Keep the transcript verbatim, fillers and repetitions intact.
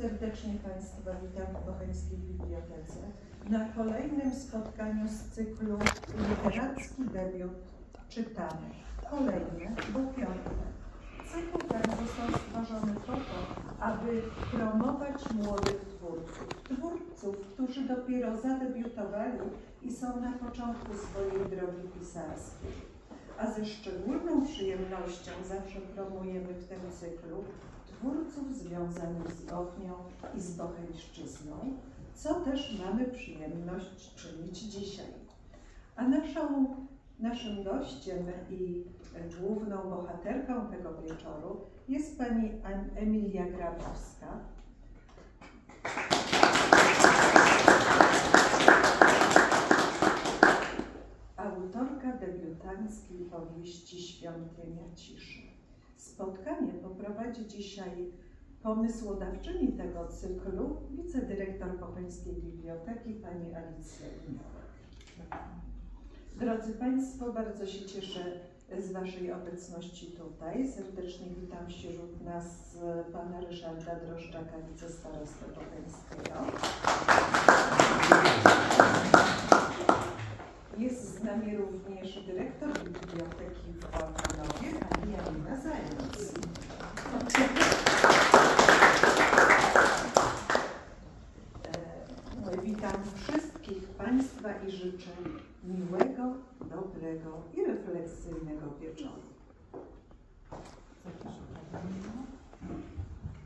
Serdecznie Państwa witam w Bocheńskiej Bibliotece na kolejnym spotkaniu z cyklu Literacki debiut czytamy. Kolejne, bo piąte. Cykl ten został stworzony po to, aby promować młodych twórców. Twórców, którzy dopiero zadebiutowali i są na początku swojej drogi pisarskiej. A ze szczególną przyjemnością zawsze promujemy w tym cyklu twórców związanych z Bochnią i z Bocheńszczyzną, co też mamy przyjemność czynić dzisiaj. A naszą, naszym gościem i główną bohaterką tego wieczoru jest pani Emilia Grabowska. Autorka debiutanckiej powieści Świątynia Ciszy. Spotkanie poprowadzi dzisiaj pomysłodawczyni tego cyklu, wicedyrektor Bocheńskiej Biblioteki, pani Alicja Inowak. Drodzy Państwo, bardzo się cieszę z Waszej obecności tutaj. Serdecznie witam wśród nas pana Ryszarda Droszczaka, wicestarostę bocheńskiego. Jest z nami również dyrektor Biblioteki w Olchanowie, pani Janina Zając. E, witam wszystkich Państwa i życzę miłego, dobrego i refleksyjnego wieczoru. Zapraszam.